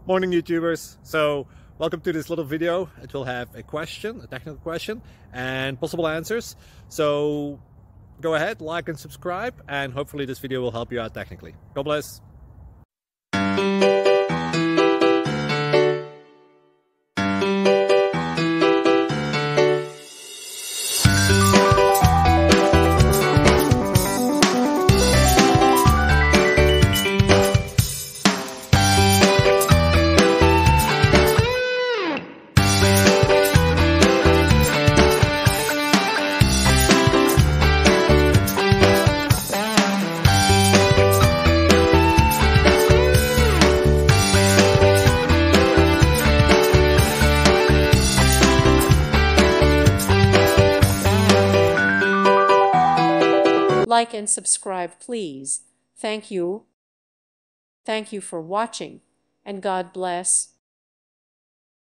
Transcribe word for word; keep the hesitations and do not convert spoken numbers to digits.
Morning YouTubers. So welcome to this little video. It will have a question, a technical question, and possible answers. So go ahead, like and subscribe, and hopefully this video will help you out technically. God bless. Like and subscribe, please. Thank you. Thank you for watching, and God bless.